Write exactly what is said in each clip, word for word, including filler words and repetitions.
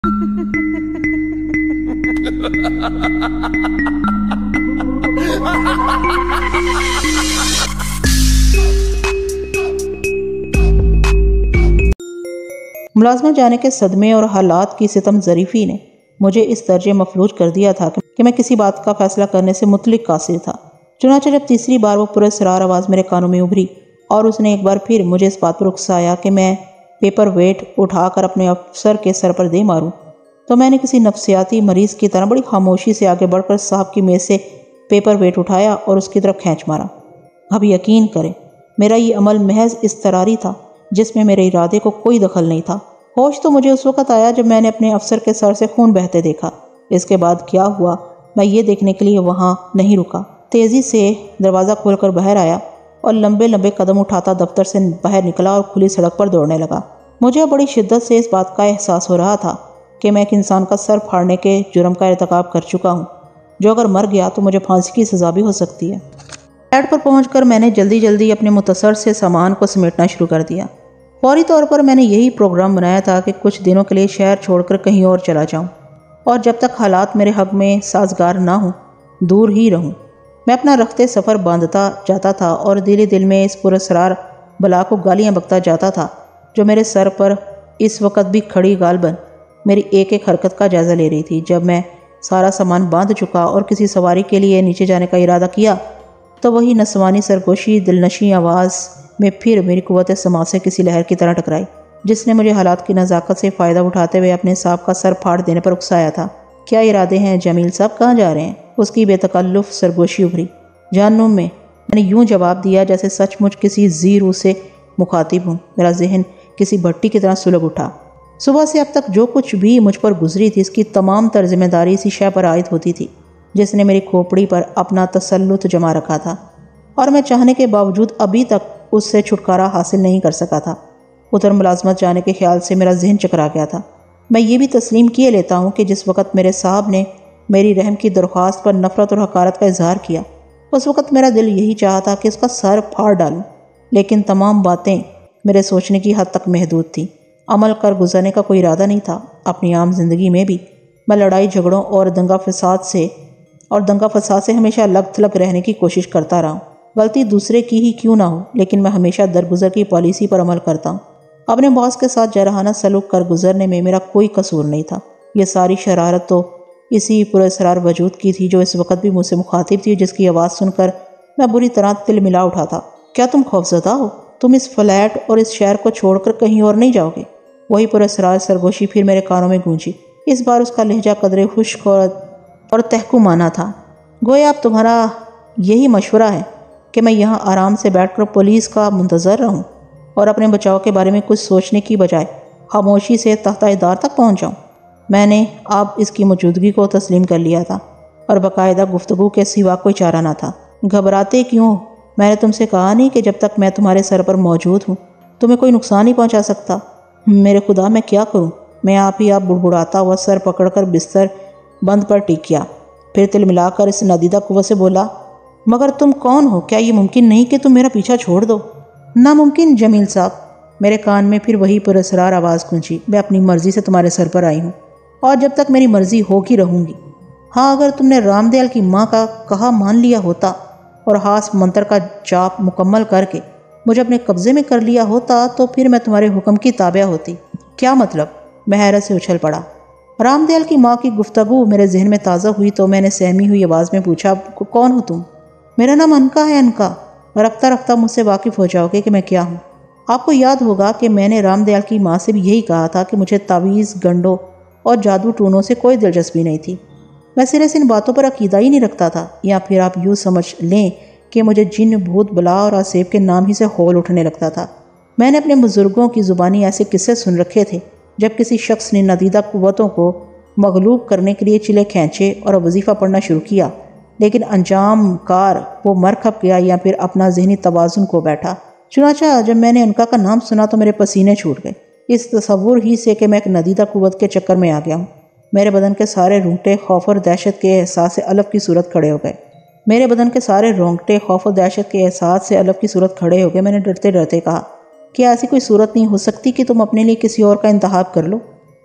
ملازمت جانے کے صدمے اور حالات کی ستم ظریفی نے مجھے اس درجے مفلوج کر دیا تھا کہ میں کسی بات کا فیصلہ کرنے سے مطلق قاصر تھا۔ چنانچہ جب تیسری بار وہ پراسرار آواز میرے کانوں میں ابھری اور اس نے ایک بار پھر مجھے اس بات پر اکسایا کہ میں پیپر ویٹ اٹھا کر اپنے افسر کے سر پر دے ماروں، تو میں نے کسی نفسیاتی مریض کی طرح بڑی خاموشی سے آگے بڑھ کر صاحب کی میز سے پیپر ویٹ اٹھایا اور اس کی طرف کھینچ مارا۔ اب یقین کریں، میرا یہ عمل محض اضطراری تھا جس میں میرے ارادے کو کوئی دخل نہیں تھا۔ ہوش تو مجھے اس وقت آیا جب میں نے اپنے افسر کے سر سے خون بہتے دیکھا۔ اس کے بعد کیا ہوا میں یہ دیکھنے کے لیے وہاں نہیں رکا، تیزی سے دروازہ کھول کر باہر آیا اور لمبے لمبے قدم اٹھاتا دفتر سے باہر نکلا اور کھلی سڑک پر دوڑنے لگا۔ مجھے بڑی شدت سے اس بات کا احساس ہو رہا تھا کہ میں ایک انسان کا سر پھاڑنے کے جرم کا ارتکاب کر چکا ہوں، جو اگر مر گیا تو مجھے پھانسی کی سزا بھی ہو سکتی ہے۔ فلیٹ پر پہنچ کر میں نے جلدی جلدی اپنے متصر سے سامان کو سمیٹنا شروع کر دیا۔ فوری طور پر میں نے یہی پروگرام بنایا تھا کہ کچھ دنوں کے لیے شہر چھوڑ کر کہیں اور چلا جاؤں اور جب تک حالات میرے حق میں سازگار نہ ہوں دور ہی رہوں۔ میں اپنا رخت سفر باندھتا جاتا تھا اور دل دل میں اس پراسرار بلا کو گالیاں بکتا جاتا تھا جو میرے سر پر اس وقت بھی کھڑی غالباً میری ایک ایک حرکت کا جائزہ لے رہی تھی۔ جب میں سارا سامان باندھ چکا اور کسی سواری کے لیے نیچے جانے کا ارادہ کیا تو وہی نسوانی سرگوشی دلنشیں آواز میں پھر میری قوت سماع سے کسی لہر کی طرح ٹکرائی، جس نے مجھے حالات کی نزاکت سے فائدہ اٹھاتے ہوئے اپنے صاحب کا سر پھاڑ دینے پر اکسایا تھا۔ کیا ارادے ہیں جمیل صاحب، کہاں جا رہے ہیں؟ اس کی بے تکلف سرگوشی ابھری۔ جہنم میں، میں نے یوں جواب دیا جیسے سچ مچ کسی زیرو سے مخاطب ہوں۔ میرا ذہن کسی بھٹی کی طرح سلگ اٹھا۔ صبح سے اب تک جو کچھ بھی مجھ پر گزری تھی اس کی تمام تر ذمہ داری اسی شے پر عائد ہوتی تھی جس نے میری کھوپڑی پر اپنا تسلط جما رکھا تھا، اور میں چاہنے کے باوجود ابھی تک اس سے چھٹکارا حاصل نہیں کر سکا تھا۔ ادھر ملازمت جانے کے خیال سے میرا ذہن چکرا گیا تھا۔ میں یہ بھی تسلیم کیے لیتا ہوں کہ جس وقت میرے صاحب نے میری رحم کی درخواست پر نفرت اور حقارت کا اظہار کیا اس وقت میرا دل یہی چاہا تھا کہ اس کا سر پھاڑ ڈالوں، لیکن تمام باتیں میرے سوچنے کی حد تک محدود تھیں۔ عمل کر گزرنے کا کوئی ارادہ نہیں تھا۔ اپنی عام زندگی میں بھی میں لڑائی جھگڑوں اور دنگا فساد سے اور دنگا فساد سے ہمیشہ لگ تھلگ رہنے کی کوشش کرتا رہا ہوں۔ غلطی دوسرے کی ہی کیوں نہ ہو، لیکن میں ہمیشہ درگزر کی پالیسی پر عمل کرتا ہوں۔ اپنے باس کے ساتھ جارحانہ سلوک کر گزرنے میں میرا کوئی قصور نہیں تھا۔ یہ ساری شرارت تو اسی پراسرار وجود کی تھی جو اس وقت بھی مجھ سے مخاطب تھی، جس کی آواز سن کر میں بری طرح تل ملا اٹھا تھا۔ کیا تم خوفزدہ ہو؟ تم اس فلیٹ اور اس شہر کو چھوڑ کر کہیں اور نہیں جاؤ گے؟ وہی پراسرار سرگوشی پھر میرے کانوں میں گونجی۔ اس بار اس کا لہجہ قدرے خشک اور تحکمانہ تھا، گویا اب تمہارا یہی مشورہ ہے کہ میں یہاں آرام سے بیٹھ کر پولیس کا منتظر رہوں اور اپنے بچاؤ کے بارے میں کچھ سوچنے کی بجائے خاموشی سے تحت دار تک پہنچ جاؤں۔ میں نے اب اس کی موجودگی کو تسلیم کر لیا تھا اور باقاعدہ گفتگو کے سوا کوئی چارہ نہ تھا۔ گھبراتے کیوں؟ میں نے تم سے کہا نہیں کہ جب تک میں تمہارے سر پر موجود ہوں تمہیں کوئی نقصان نہیں پہنچا سکتا؟ میرے خدا، میں کیا کروں؟ میں آپ ہی آپ بڑبڑاتا ہوا سر پکڑ کر بستر بند پر ٹک گیا، پھر تل ملا کر اس ندیدہ قوت سے بولا، مگر تم کون ہو؟ کیا یہ ممکن نہیں کہ تم میرا پیچھا چھوڑ دو؟ ناممکن جمیل صاحب، میرے کان میں پھر وہی پراسرار آواز گونجی۔ میں اپنی مرضی سے تمہارے سر پر آئی ہوں اور جب تک میری مرضی ہوگی رہوں گی۔ ہاں، اگر تم نے رام دیال کی ماں کا کہا مان لیا ہوتا اور ہاس منتر کا جاپ مکمل کر کے مجھے اپنے قبضے میں کر لیا ہوتا تو پھر میں تمہارے حکم کی تابع ہوتی۔ کیا مطلب؟ میں حیرت سے اچھل پڑا۔ رام دیال کی ماں کی گفتگو میرے ذہن میں تازہ ہوئی تو میں نے سہمی ہوئی آواز میں پوچھا، کون ہو تم؟ میرا نام انکا ہے۔ انکا، رفتہ رفتہ مجھ سے واقف ہو جاؤ گے کہ میں کیا ہوں۔ آپ کو یاد ہوگا کہ میں نے رام دیال کی ماں سے بھی یہی کہا تھا کہ مجھے تعویذ گنڈوں اور جادو ٹونوں سے کوئی دلچسپی نہیں تھی۔ میں سرے سے ان باتوں پر عقیدہ ہی نہیں رکھتا تھا، یا پھر آپ یوں سمجھ لیں کہ مجھے جن بھوت بلا اور آسیب کے نام ہی سے ہول اٹھنے لگتا تھا۔ میں نے اپنے بزرگوں کی زبانی ایسے قصے سن رکھے تھے جب کسی شخص نے ندیدہ قوتوں کو مغلوب کرنے کے لیے چلے کھینچے اور وظیفہ پڑھنا شروع کیا، لیکن انجام کار وہ مر کھپ گیا یا پھر اپنا ذہنی توازن کو بیٹھا۔ چنانچہ جب میں نے انکا کا نام سنا تو میرے پسینے چھوٹ گئے، اس تصور ہی سے کہ میں ایک ندیدہ قوت کے چکر میں آ گیا ہوں۔ میرے بدن کے سارے رونگٹے خوف اور دہشت کے احساس سے الف کی صورت کھڑے ہو گئے میرے بدن کے سارے رونگٹے خوف اور دہشت کے احساس سے الف کی صورت کھڑے ہو گئے میں نے ڈرتے ڈرتے کہا، کیا ایسی کوئی صورت نہیں ہو سکتی کہ تم اپنے لیے کسی اور کا انتخاب کر لو؟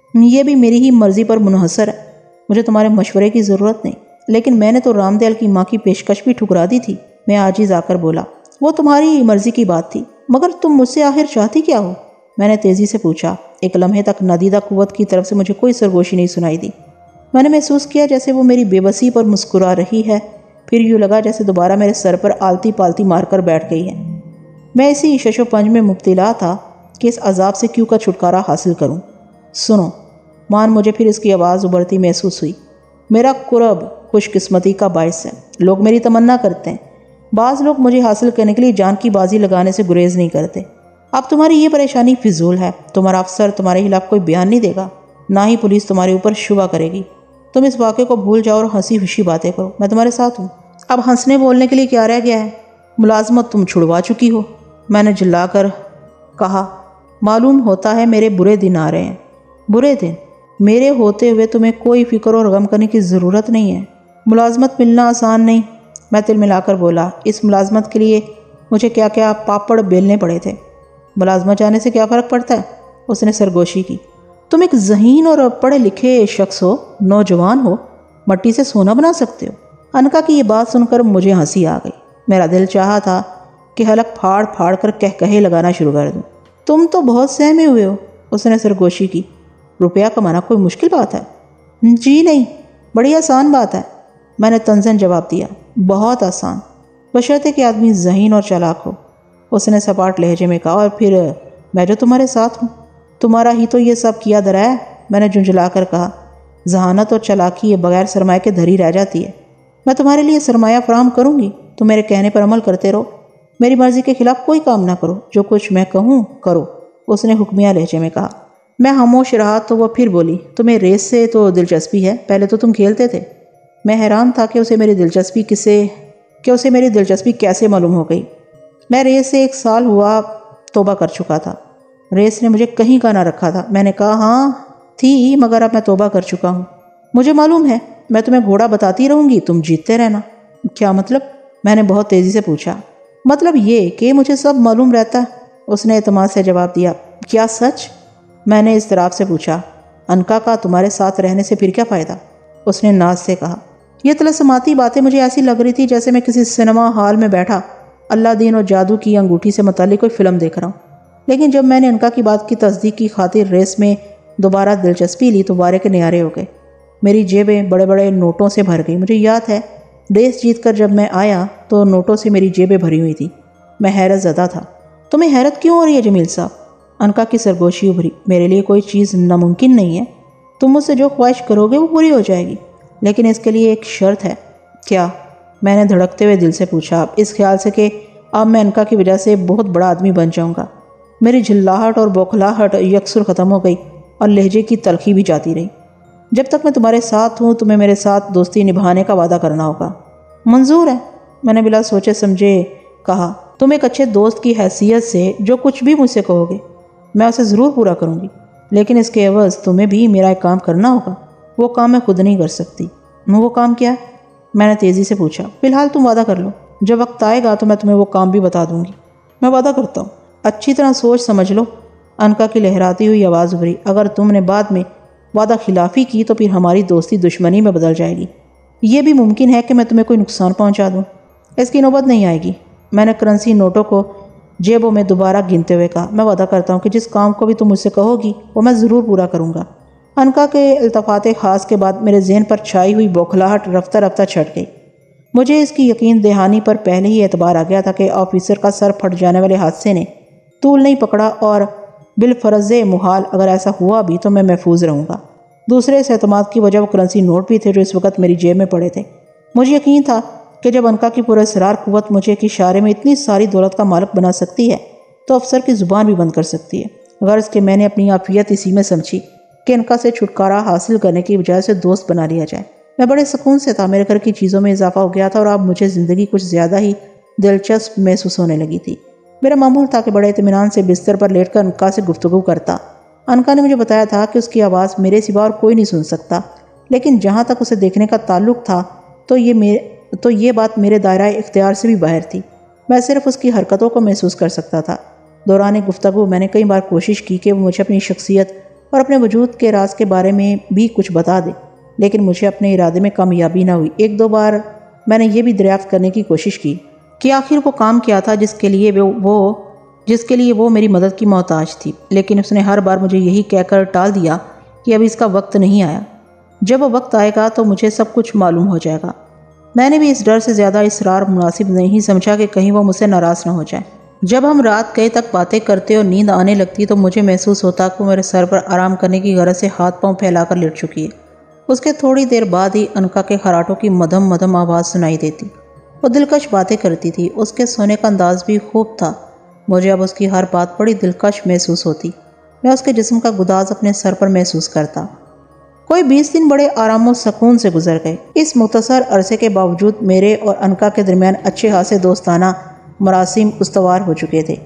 یہ بھی میری ہی مرضی پر منحصر ہے، مجھے تمہارے مشورے کی ضرورت نہیں۔ لیکن میں نے تو رام دیال کی ماں کی پیشکش بھی ٹھکرا دی تھی، میں عاجز آ کر بولا۔ وہ تمہاری مرضی کی بات تھی، مگر تم مجھ سے آخر چاہتی کیا ہو؟ میں نے تیزی سے پوچھا۔ ایک لمحے تک نادیدہ قوت کی طرف سے مجھے کوئی سرگوشی نہیں سنائی دی۔ میں نے محسوس کیا جیسے وہ میری بے بسی پر مسکرا رہی ہے، پھر یوں لگا جیسے دوبارہ میرے سر پر آلتی پالتی مار کر بیٹھ گئی ہے۔ میں اسی شش و پنج میں مبتلا تھا کہ اس عذاب سے کیوں کا چھٹکارا حاصل کروں۔ سنو، مان مجھے پھر اس کی آواز ابھرتی محسوس ہوئی۔ میرا قرب خوش قسمتی کا باعث ہے، لوگ میری تمنا کرتے ہیں، بعض لوگ مجھے حاصل کرنے کے لیے جان کی بازی لگانے سے گریز نہیں کرتے۔ اب تمہاری یہ پریشانی فضول ہے، تمہارا افسر تمہارے خلاف کوئی بیان نہیں دے گا، نہ ہی پولیس تمہارے اوپر شبہ کرے گی۔ تم اس واقعے کو بھول جاؤ اور ہنسی خوشی باتیں کرو، میں تمہارے ساتھ ہوں۔ اب ہنسنے بولنے کے لیے کیا رہ گیا ہے؟ ملازمت تم چھڑوا چکی ہو، میں نے جلا کر کہا۔ معلوم ہوتا ہے میرے برے دن آ رہے ہیں۔ برے دن؟ میرے ہوتے ہوئے تمہیں کوئی فکر اور غم کرنے کی ضرورت نہیں ہے۔ ملازمت ملنا آسان نہیں، میں تل ملا کر بولا۔ اس ملازمت کے لیے مجھے کیا کیا پاپڑ بیلنے پڑے تھے۔ ملازمت جانے سے کیا فرق پڑتا ہے؟ اس نے سرگوشی کی۔ تم ایک ذہین اور پڑھے لکھے شخص ہو، نوجوان ہو، مٹی سے سونا بنا سکتے ہو۔ انکا کی یہ بات سن کر مجھے ہنسی آ گئی۔ میرا دل چاہا تھا کہ حلق پھاڑ پھاڑ کر کہہ کہے لگانا شروع کر دوں۔ تم تو بہت سہمے ہوئے ہو، اس نے سرگوشی کی۔ روپیہ کمانا کوئی مشکل بات ہے؟ جی نہیں، بڑی آسان بات ہے، میں نے طنزاً جواب دیا۔ بہت آسان، بشرطے کہ آدمی ذہین اور چالاک ہو، اس نے سپاٹ لہجے میں کہا۔ اور پھر میں جو تمہارے ساتھ ہوں، تمہارا ہی تو یہ سب کیا دھرا ہے، میں نے جھنجھلا کر کہا۔ ذہانت اور چالاکی یہ بغیر سرمایہ کے دھری رہ جاتی ہے۔ میں تمہارے لیے سرمایہ فراہم کروں گی، تم میرے کہنے پر عمل کرتے رہو، میری مرضی کے خلاف کوئی کام نہ کرو، جو کچھ میں کہوں کرو، اس نے حکمیہ لہجے میں کہا۔ میں خاموش رہا تو وہ پھر بولی۔ تمہیں ریس سے تو دلچسپی ہے، پہلے تو تم کھیلتے تھے۔ میں حیران تھا کہ اسے میری دلچسپی کسے کہ اسے میری دلچسپی کیسے معلوم ہو گئی۔ میں ریس سے ایک سال ہوا توبہ کر چکا تھا۔ ریس نے مجھے کہیں کا نہ رکھا تھا۔ میں نے کہا ہاں تھی، مگر اب میں توبہ کر چکا ہوں۔ مجھے معلوم ہے، میں تمہیں گھوڑا بتاتی رہوں گی، تم جیتتے رہنا۔ کیا مطلب؟ میں نے بہت تیزی سے پوچھا۔ مطلب یہ کہ مجھے سب معلوم رہتا ہے، اس نے اعتماد سے جواب دیا۔ کیا سچ؟ میں نے اضطراب سے پوچھا۔ انکا کا تمہارے ساتھ رہنے سے پھر کیا فائدہ؟ اس نے ناز سے کہا۔ یہ طلسماتی باتیں مجھے ایسی لگ رہی تھی جیسے میں کسی سنیما ہال میں بیٹھا اللہ دین اور جادو کی انگوٹھی سے متعلق کوئی فلم دیکھ رہا ہوں۔ لیکن جب میں نے انکا کی بات کی تصدیق کی خاطر ریس میں دوبارہ دلچسپی لی تو وارے کے نیارے ہو گئے۔ میری جیبیں بڑے بڑے نوٹوں سے بھر گئی۔ مجھے یاد ہے ریس جیت کر جب میں آیا تو نوٹوں سے میری جیبیں بھری ہوئی تھی۔ میں حیرت زدہ تھا۔ تمہیں حیرت کیوں ہو رہی ہے جمیل صاحب؟ انکا کی سرگوشی ابھری۔ میرے لیے کوئی چیز ناممکن نہیں ہے، تم مجھ سے جو خواہش کرو گے وہ پوری ہو جائے گی، لیکن اس کے لیے ایک شرط ہے۔ کیا؟ میں نے دھڑکتے ہوئے دل سے پوچھا، اس خیال سے کہ اب میں انکا کی وجہ سے بہت بڑا آدمی بن جاؤں گا۔ میری جھلاہٹ اور بوکھلاہٹ یکسر ختم ہو گئی اور لہجے کی تلخی بھی جاتی رہی۔ جب تک میں تمہارے ساتھ ہوں تمہیں میرے ساتھ دوستی نبھانے کا وعدہ کرنا ہوگا۔ منظور ہے، میں نے بلا سوچے سمجھے کہا۔ تم ایک اچھے دوست کی حیثیت سے جو کچھ بھی مجھ سے کہو گے میں اسے ضرور پورا کروں گی، لیکن اس کے عوض تمہیں بھی میرا ایک کام کرنا ہوگا۔ وہ کام میں خود نہیں کر سکتی۔ وہ کام کیا ہے؟ میں نے تیزی سے پوچھا۔ فی الحال تم وعدہ کر لو، جب وقت آئے گا تو میں تمہیں وہ کام بھی بتا دوں گی۔ میں وعدہ کرتا ہوں۔ اچھی طرح سوچ سمجھ لو، انکا کی لہراتی ہوئی آواز ابھری۔ اگر تم نے بعد میں وعدہ خلافی کی تو پھر ہماری دوستی دشمنی میں بدل جائے گی۔ یہ بھی ممکن ہے کہ میں تمہیں کوئی نقصان پہنچا دوں۔ اس کی نوبت نہیں آئے گی، میں نے کرنسی نوٹوں کو جیبوں میں دوبارہ گنتے ہوئے کہا۔ میں وعدہ کرتا ہوں کہ جس کام کو بھی تم مجھ سے کہو گی وہ میں ضرور پورا کروں گا۔ انکا کے التفات خاص کے بعد میرے ذہن پر چھائی ہوئی بوکھلاہٹ رفتہ رفتہ چھٹ گئی۔ مجھے اس کی یقین دہانی پر پہلے ہی اعتبار آ گیا تھا کہ آفیسر کا سر پھٹ جانے والے حادثے نے طول نہیں پکڑا، اور بالفرض محال اگر ایسا ہوا بھی تو میں محفوظ رہوں گا۔ دوسرے اس اعتماد کی وجہ وہ کرنسی نوٹ بھی تھے جو اس وقت میری جیب میں پڑے تھے۔ مجھے یقین تھا کہ جب انکا کی پراسرار قوت مجھے ایک اشارے میں اتنی ساری دولت کا مالک بنا سکتی ہے تو افسر کی زبان بھی بند کر سکتی ہے۔ غرض کہ میں نے اپنی عافیت اسی میں سمجھی کہ انکا سے چھٹکارا حاصل کرنے کی بجائے سے دوست بنا لیا جائے۔ میں بڑے سکون سے تھا، میرے گھر کی چیزوں میں اضافہ ہو گیا تھا اور اب مجھے زندگی کچھ زیادہ ہی دلچسپ محسوس ہونے لگی تھی۔ میرا معمول تھا کہ بڑے اطمینان سے بستر پر لیٹ کر انکا سے گفتگو کرتا۔ انکا نے مجھے بتایا تھا کہ اس کی آواز میرے سوا اور کوئی نہیں سن سکتا، لیکن جہاں تک اسے دیکھنے کا تعلق تھا تو یہ میرے تو یہ بات میرے دائرہ اختیار سے بھی باہر تھی۔ میں صرف اس کی حرکتوں کو محسوس کر سکتا تھا۔ دوران گفتگو میں نے کئی بار کوشش کی کہ وہ مجھے اپنی شخصیت اور اپنے وجود کے راز کے بارے میں بھی کچھ بتا دے، لیکن مجھے اپنے ارادے میں کامیابی نہ ہوئی۔ ایک دو بار میں نے یہ بھی دریافت کرنے کی کوشش کی کہ آخر وہ کام کیا تھا جس کے لیے وہ جس کے لیے وہ میری مدد کی محتاج تھی، لیکن اس نے ہر بار مجھے یہی کہہ کر ٹال دیا کہ ابھی اس کا وقت نہیں آیا، جب وہ وقت آئے گا تو مجھے سب کچھ معلوم ہو جائے گا۔ میں نے بھی اس ڈر سے زیادہ اصرار مناسب نہیں سمجھا کہ کہیں وہ مجھ سے ناراض نہ ہو جائے۔ جب ہم رات کئی تک باتیں کرتے اور نیند آنے لگتی تو مجھے محسوس ہوتا کہ وہ میرے سر پر آرام کرنے کی غرض سے ہاتھ پاؤں پھیلا کر لیٹ چکی ہے۔ اس کے تھوڑی دیر بعد ہی انکا کے خراٹوں کی مدھم مدھم آواز سنائی دیتی۔ وہ دلکش باتیں کرتی تھی، اس کے سونے کا انداز بھی خوب تھا۔ مجھے اب اس کی ہر بات بڑی دلکش محسوس ہوتی۔ میں اس کے جسم کا گداز اپنے سر پر محسوس کرتا۔ کوئی بیس دن بڑے آرام و سکون سے گزر گئے۔ اس مختصر عرصے کے باوجود میرے اور انکا کے درمیان اچھے خاصے دوستانہ مراسم استوار ہو چکے تھے۔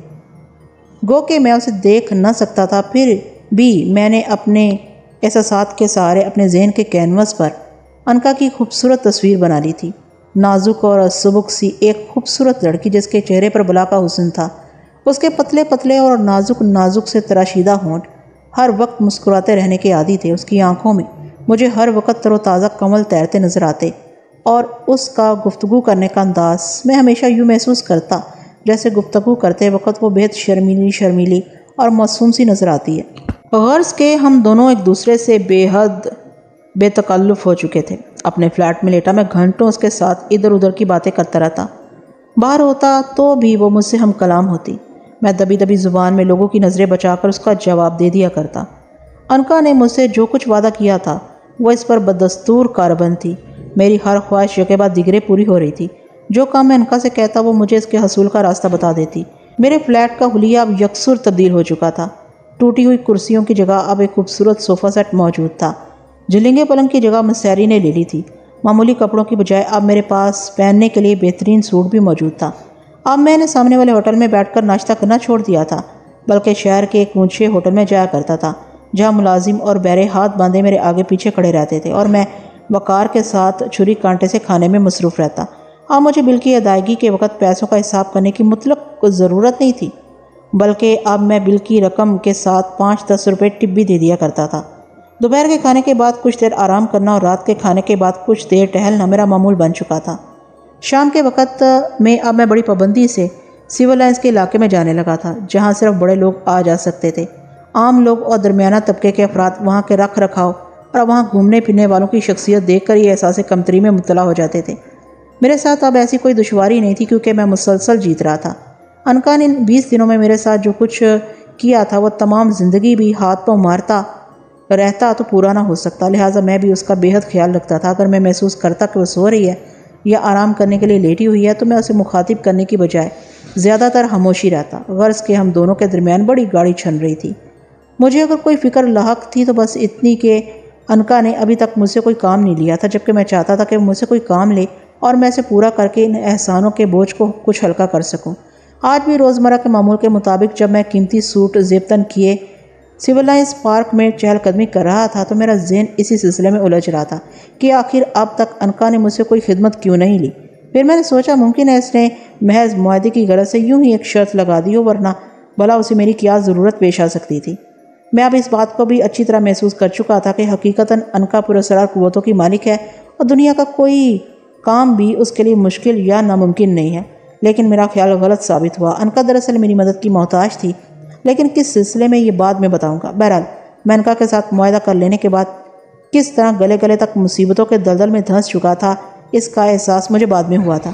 گو کہ میں اسے دیکھ نہ سکتا تھا، پھر بھی میں نے اپنے احساسات کے سہارے اپنے ذہن کے کینوس پر انکا کی خوبصورت تصویر بنا لی تھی۔ نازک اور سبک سی ایک خوبصورت لڑکی جس کے چہرے پر بلا کا حسن تھا۔ اس کے پتلے پتلے اور نازک نازک سے تراشیدہ ہونٹ ہر وقت مسکراتے رہنے کے عادی تھے۔ اس کی آنکھوں میں مجھے ہر وقت تر و تازہ کمل تیرتے نظر آتے، اور اس کا گفتگو کرنے کا انداز میں ہمیشہ یوں محسوس کرتا جیسے گفتگو کرتے وقت وہ بہت شرمیلی شرمیلی اور معصوم سی نظر آتی ہے۔ غرض کہ ہم دونوں ایک دوسرے سے بے حد بے تکلف ہو چکے تھے۔ اپنے فلیٹ میں لیٹا میں گھنٹوں اس کے ساتھ ادھر ادھر کی باتیں کرتا رہتا۔ باہر ہوتا تو بھی وہ مجھ سے ہم کلام ہوتی۔ میں دبی دبی زبان میں لوگوں کی نظریں بچا کر اس کا جواب دے دیا کرتا۔ انکا نے مجھ سے جو کچھ وعدہ کیا تھا وہ اس پر بدستور کاربند تھی۔ میری ہر خواہش کے بعد دیگرے پوری ہو رہی تھی۔ جو کام میں انکا سے کہتا وہ مجھے اس کے حصول کا راستہ بتا دیتی۔ میرے فلیٹ کا حلیہ اب یکسر تبدیل ہو چکا تھا۔ ٹوٹی ہوئی کرسیوں کی جگہ اب ایک خوبصورت صوفہ سیٹ موجود تھا۔ جلنگے پلنگ کی جگہ مسیری نے لے لی تھی۔ معمولی کپڑوں کی بجائے اب میرے پاس پہننے کے لیے بہترین سوٹ بھی موجود تھا۔ اب میں نے سامنے والے ہوٹل میں بیٹھ کر ناشتہ کرنا چھوڑ دیا تھا، بلکہ شہر کے ایک اونچے ہوٹل میں جایا کرتا تھا جہاں ملازم اور بیرے ہاتھ باندھے میرے آگے پیچھے کھڑے رہتے تھے اور میں وقار کے ساتھ چھری کانٹے سے کھانے میں مصروف رہتا۔ اب مجھے بل کی ادائیگی کے وقت پیسوں کا حساب کرنے کی مطلق ضرورت نہیں تھی، بلکہ اب میں بل کی رقم کے ساتھ پانچ دس روپے ٹپ بھی دے دیا کرتا تھا۔ دوپہر کے کھانے کے بعد کچھ دیر آرام کرنا اور رات کے کھانے کے بعد کچھ دیر ٹہلنا میرا معمول بن چکا تھا۔ شام کے وقت میں اب میں بڑی پابندی سے سول لائنز کے علاقے میں جانے لگا تھا، جہاں صرف بڑے لوگ آ جا سکتے تھے۔ عام لوگ اور درمیانہ طبقے کے افراد وہاں کے رکھ رکھاؤ اور وہاں گھومنے پھرنے والوں کی شخصیت دیکھ کر یہ احساس کمتری میں مبتلا ہو جاتے تھے۔ میرے ساتھ اب ایسی کوئی دشواری نہیں تھی کیونکہ میں مسلسل جیت رہا تھا۔ انکا نے بیس دنوں میں میرے ساتھ جو کچھ کیا تھا وہ تمام زندگی بھی ہاتھ پاؤں مارتا رہتا تو پورا نہ ہو سکتا، لہٰذا میں بھی اس کا بے حد خیال رکھتا تھا۔ اگر میں محسوس کرتا کہ وہ سو رہی ہے یا آرام کرنے کے لیے لیٹی ہوئی ہے تو میں اسے مخاطب کرنے کی بجائے زیادہ تر خاموشی رہتا، غرض کہ ہم دونوں کے درمیان بڑی گاڑی چھن رہی تھی۔ مجھے اگر کوئی فکر لاحق تھی تو بس اتنی کہ انکا نے ابھی تک مجھ سے کوئی کام نہیں لیا تھا، جبکہ میں چاہتا تھا کہ مجھ سے کوئی کام لے اور میں اسے پورا کر کے ان احسانوں کے بوجھ کو کچھ ہلکا کر سکوں۔ آج بھی روزمرہ کے معمول کے مطابق جب میں قیمتی سوٹ زیبتن کیے سول لائنز پارک میں چہل قدمی کر رہا تھا تو میرا ذہن اسی سلسلے میں الجھ رہا تھا کہ آخر اب تک انکا نے مجھ سے کوئی خدمت کیوں نہیں لی۔ پھر میں نے سوچا ممکن ہے اس نے محض معاہدے کی غرض سے یوں ہی ایک شرط لگا دی ہو، ورنہ بھلا اسے میری کیا ضرورت پیش آ سکتی تھی۔ میں اب اس بات کو بھی اچھی طرح محسوس کر چکا تھا کہ حقیقتاً انکا پراسرار قوتوں کی مالک ہے اور دنیا کا کوئی کام بھی اس کے لیے مشکل یا ناممکن نہیں ہے، لیکن میرا خیال غلط ثابت ہوا۔ انکا دراصل میری مدد کی محتاج تھی، لیکن کس سلسلے میں یہ بعد میں بتاؤں گا۔ بہرحال میں انکا کے ساتھ معاہدہ کر لینے کے بعد کس طرح گلے گلے تک مصیبتوں کے دلدل میں دھنس چکا تھا اس کا احساس مجھے بعد میں ہوا تھا۔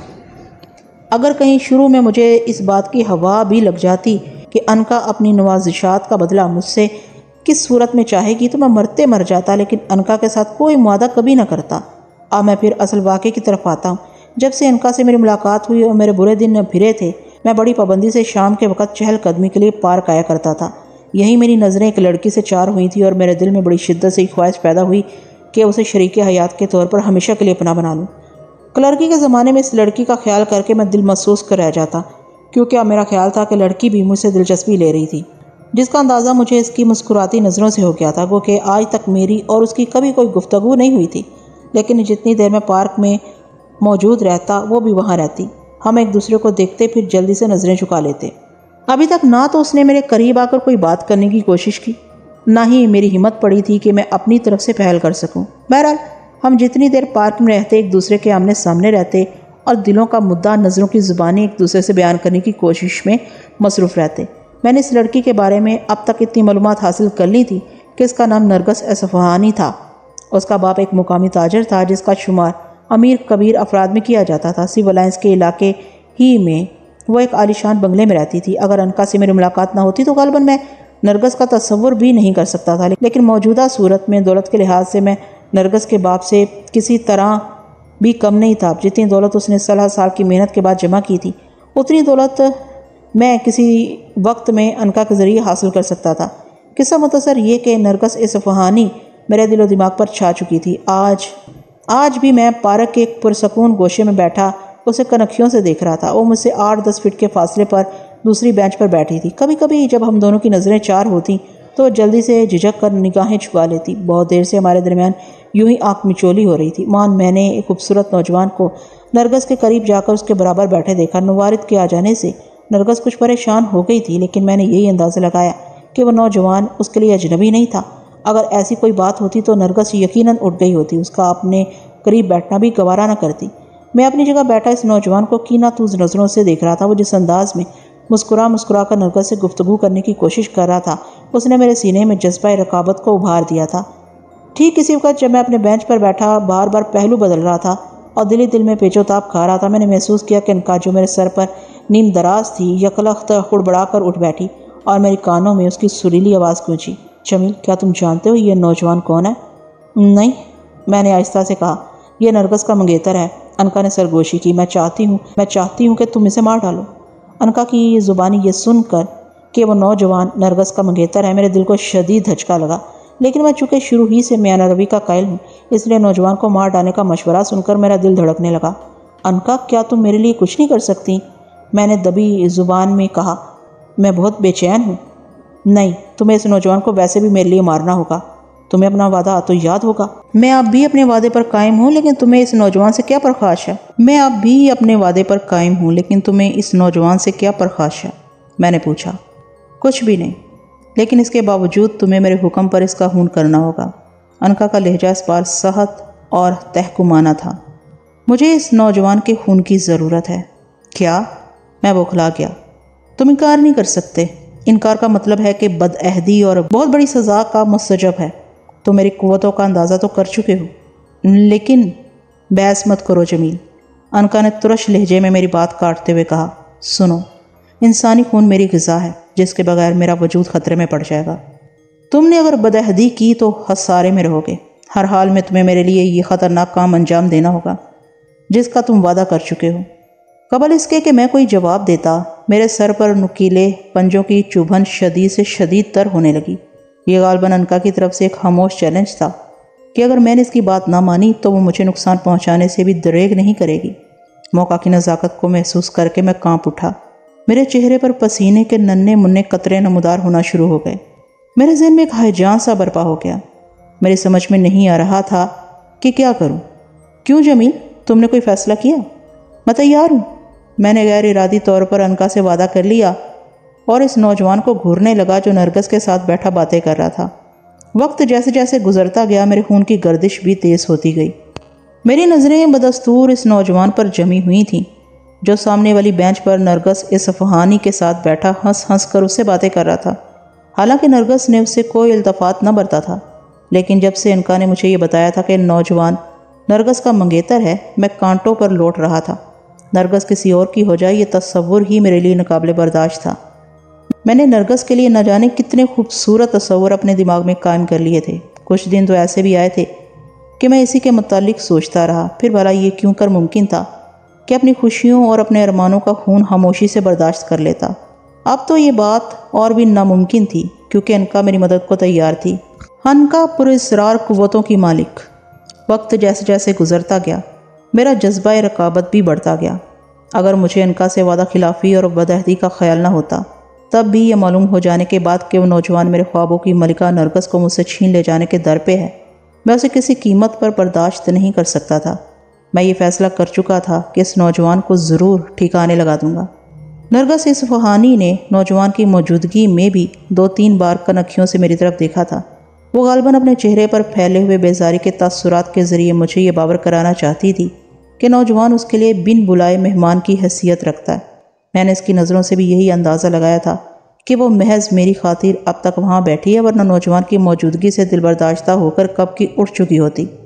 اگر کہیں شروع میں مجھے اس بات کی ہوا بھی لگ جاتی کہ انکا اپنی نوازشات کا بدلہ مجھ سے کس صورت میں چاہے گی تو میں مرتے مر جاتا، لیکن انکا کے ساتھ کوئی معاہدہ کبھی نہ کرتا۔ اب میں پھر اصل واقعے کی طرف آتا ہوں۔ جب سے انکا سے میری ملاقات ہوئی اور میرے برے دن پھرے تھے، میں بڑی پابندی سے شام کے وقت چہل قدمی کے لیے پارک آیا کرتا تھا۔ یہی میری نظریں ایک لڑکی سے چار ہوئی تھی اور میرے دل میں بڑی شدت سے خواہش پیدا ہوئی کہ اسے شریک حیات کے طور پر ہمیشہ کے لیے اپنا بنا لوں۔ کلرکی کے زمانے میں اس لڑکی کا خیال کر کے میں دل محسوس کر رہ جاتا، کیونکہ اب میرا خیال تھا کہ لڑکی بھی مجھ سے دلچسپی لے رہی تھی، جس کا اندازہ مجھے اس کی مسکراتی نظروں سے ہو گیا تھا۔ گو کہ آج تک میری اور اس کی کبھی کوئی گفتگو نہیں ہوئی تھی، لیکن جتنی دیر میں پارک میں موجود رہتا وہ بھی وہاں رہتی۔ ہم ایک دوسرے کو دیکھتے پھر جلدی سے نظریں چکا لیتے۔ ابھی تک نہ تو اس نے میرے قریب آ کر کوئی بات کرنے کی کوشش کی نہ ہی میری ہمت پڑی تھی کہ میں اپنی طرف سے پہل کر سکوں۔ بہرحال ہم جتنی دیر پارک میں رہتے ایک دوسرے کے آمنے سامنے رہتے اور دلوں کا مدعا نظروں کی زبانی ایک دوسرے سے بیان کرنے کی کوشش میں مصروف رہتے۔ میں نے اس لڑکی کے بارے میں اب تک اتنی معلومات حاصل کر لی تھی کہ اس کا نام نرگس اصفہانی تھا۔ اس کا باپ ایک مقامی تاجر تھا جس کا شمار امیر کبیر افراد میں کیا جاتا تھا۔ سیول لائنز کے علاقے ہی میں وہ ایک عالیشان بنگلے میں رہتی تھی۔ اگر انکا سے میری ملاقات نہ ہوتی تو غالباً میں نرگس کا تصور بھی نہیں کر سکتا تھا، لیکن موجودہ صورت میں دولت کے لحاظ سے میں نرگس کے باپ سے کسی طرح بھی کم نہیں تھا۔ جتنی دولت اس نے صلاح سال کی محنت کے بعد جمع کی تھی اتنی دولت میں کسی وقت میں انکا کے ذریعے حاصل کر سکتا تھا۔ قصہ مختصر یہ کہ نرگس اصفہانی میرے دل و دماغ پر چھا چکی تھی۔ آج آج بھی میں پارک کے ایک پرسکون گوشے میں بیٹھا اسے کنکھیوں سے دیکھ رہا تھا۔ وہ مجھ سے آٹھ دس فٹ کے فاصلے پر دوسری بینچ پر بیٹھی تھی۔ کبھی کبھی جب ہم دونوں کی نظریں چار ہوتی تو جلدی سے جھجک کر نگاہیں چھپا لیتی۔ بہت دیر سے ہمارے درمیان یوں ہی آنکھ مچولی ہو رہی تھی۔ مان میں نے ایک خوبصورت نوجوان کو نرگس کے قریب جا کر اس کے برابر بیٹھے دیکھا۔ نوارد کے آ جانے سے نرگس کچھ پریشان ہو گئی تھی، لیکن میں نے یہی اندازہ لگایا کہ وہ نوجوان اس کے لیے اجنبی نہیں تھا۔ اگر ایسی کوئی بات ہوتی تو نرگس یقیناً اٹھ گئی ہوتی، اس کا اپنے قریب بیٹھنا بھی گوارا نہ کرتی۔ میں اپنی جگہ بیٹھا اس نوجوان کو کینہ توز نظروں سے دیکھ رہا تھا۔ وہ جس انداز میں مسکرا مسکرا کر نرگس سے گفتگو کرنے کی کوشش کر رہا تھا اس نے میرے سینے میں جذبہ رقابت کو ابھار دیا تھا۔ ٹھیک اسی وقت جب میں اپنے بینچ پر بیٹھا بار بار پہلو بدل رہا تھا اور دلی دل میں پیچ و تاب کھا رہا تھا، میں نے محسوس کیا کہ انکا جو میرے سر پر نیم دراز تھی یکلخت ہڑبڑا کر اٹھ بیٹھی اور میری کانوں میں اس کی سریلی آواز گونجی۔ جمیل، کیا تم جانتے ہو یہ نوجوان کون ہے؟ نہیں، میں نے آہستہ سے کہا۔ یہ نرگس کا منگیتر ہے۔ انکا نے سرگوشی کی۔ میں چاہتی ہوں میں چاہتی ہوں کہ تم اسے مار ڈالو۔ انکا کی زبانی یہ سن کر کہ وہ نوجوان نرگس کا منگیتر ہے میرے دل کو شدید دھچکا لگا، لیکن میں چونکہ شروع ہی سے میانہ روی کا قائل ہوں اس لیے نوجوان کو مار ڈالنے کا مشورہ سن کر میرا دل دھڑکنے لگا۔ انکا، کیا تم میرے لیے کچھ نہیں کر سکتی؟ میں نے دبی زبان میں کہا۔ میں بہت بے چین ہوں۔ نہیں، تمہیں اس نوجوان کو ویسے بھی میرے لیے مارنا ہوگا۔ تمہیں اپنا وعدہ تو یاد ہوگا۔ میں اب بھی اپنے وعدے پر قائم ہوں، لیکن تمہیں اس نوجوان سے کیا پرخاش ہے؟ میں اب بھی اپنے وعدے پر قائم ہوں لیکن تمہیں اس نوجوان سے کیا پرخاش ہے؟ میں نے پوچھا۔ کچھ بھی نہیں، لیکن اس کے باوجود تمہیں میرے حکم پر اس کا خون کرنا ہوگا۔ انکا کا لہجہ اس بار سخت اور تحکمانہ تھا۔ مجھے اس نوجوان کے خون کی ضرورت ہے۔ کیا؟ میں بوکھلا گیا۔ تم انکار نہیں کر سکتے۔ انکار کا مطلب ہے کہ بدعہدی اور بہت بڑی سزا کا مستوجب ہے۔ تم میری قوتوں کا اندازہ تو کر چکے ہو۔ لیکن بحث مت کرو جمیل، انکا نے ترش لہجے میں میری بات کاٹتے ہوئے کہا۔ سنو، انسانی خون میری غذا ہے جس کے بغیر میرا وجود خطرے میں پڑ جائے گا۔ تم نے اگر بدعہدی کی تو خسارے میں رہو گے۔ ہر حال میں تمہیں میرے لیے یہ خطرناک کام انجام دینا ہوگا جس کا تم وعدہ کر چکے ہو۔ قبل اس کے کہ میں کوئی جواب دیتا میرے سر پر نکیلے پنجوں کی چبھن شدید سے شدید تر ہونے لگی۔ یہ غالباً انکا کی طرف سے ایک خاموش چیلنج تھا کہ اگر میں نے اس کی بات نہ مانی تو وہ مجھے نقصان پہنچانے سے بھی دریغ نہیں کرے گی۔ موقع کی نزاکت کو محسوس کر کے میں کانپ اٹھا۔ میرے چہرے پر پسینے کے ننھے منھے قطرے نمودار ہونا شروع ہو گئے۔ میرے ذہن میں ایک ہیجان سا برپا ہو گیا۔ میری سمجھ میں نہیں آ رہا تھا کہ کیا کروں۔ کیوں جمیل، تم نے کوئی فیصلہ کیا؟ میں تیار ہوں۔ میں نے غیر ارادی طور پر انکا سے وعدہ کر لیا اور اس نوجوان کو گھورنے لگا جو نرگس کے ساتھ بیٹھا باتیں کر رہا تھا۔ وقت جیسے جیسے گزرتا گیا میرے خون کی گردش بھی تیز ہوتی گئی۔ میری نظریں بدستور اس نوجوان پر جمی ہوئی تھیں جو سامنے والی بینچ پر نرگس اصفہانی کے ساتھ بیٹھا ہنس ہنس کر اس سے باتیں کر رہا تھا۔ حالانکہ نرگس نے اس سے کوئی التفات نہ برتا تھا، لیکن جب سے انکا نے مجھے یہ بتایا تھا کہ نوجوان نرگس کا منگیتر ہے میں کانٹوں پر لوٹ رہا تھا۔ نرگس کسی اور کی ہو جائے یہ تصور ہی میرے لیے ناقابل برداشت تھا۔ میں نے نرگس کے لیے نہ جانے کتنے خوبصورت تصور اپنے دماغ میں قائم کر لیے تھے۔ کچھ دن تو ایسے بھی آئے تھے کہ میں اسی کے متعلق سوچتا رہا۔ پھر بھلا یہ کیوں کر ممکن تھا کہ اپنی خوشیوں اور اپنے ارمانوں کا خون خاموشی سے برداشت کر لیتا۔ اب تو یہ بات اور بھی ناممکن تھی کیونکہ انکا میری مدد کو تیار تھی۔ انکا پراسرار قوتوں کی مالک۔ وقت جیسے جیسے گزرتا گیا میرا جذبہ رقابت بھی بڑھتا گیا۔ اگر مجھے انکا سے وعدہ خلافی اور بدعہدی کا خیال نہ ہوتا تب بھی یہ معلوم ہو جانے کے بعد کہ وہ نوجوان میرے خوابوں کی ملکہ نرگس کو مجھ سے چھین لے جانے کے در پہ ہے، میں اسے کسی قیمت پر برداشت نہیں کر سکتا تھا۔ میں یہ فیصلہ کر چکا تھا کہ اس نوجوان کو ضرور ٹھکانے لگا دوں گا۔ نرگس اصفہانی نے نوجوان کی موجودگی میں بھی دو تین بار کنکھیوں سے میری طرف دیکھا تھا۔ وہ غالباً اپنے چہرے پر پھیلے ہوئے بیزاری کے تاثرات کے ذریعے مجھے یہ باور کرانا چاہتی تھی کہ نوجوان اس کے لیے بن بلائے مہمان کی حیثیت رکھتا ہے۔ میں نے اس کی نظروں سے بھی یہی اندازہ لگایا تھا کہ وہ محض میری خاطر اب تک وہاں بیٹھی ہے، ورنہ نوجوان کی موجودگی سے دل برداشتہ ہو کر کب کی اٹھ چکی ہوتی۔